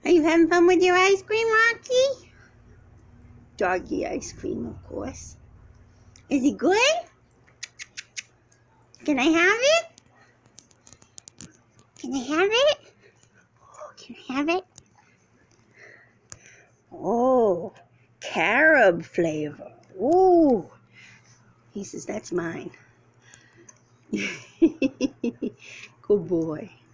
Are you having fun with your ice cream, Rocky? Doggy ice cream, of course. Is it good? Can I have it? Can I have it? Oh, can I have it? Oh, carob flavor. Ooh. He says, that's mine. Good boy.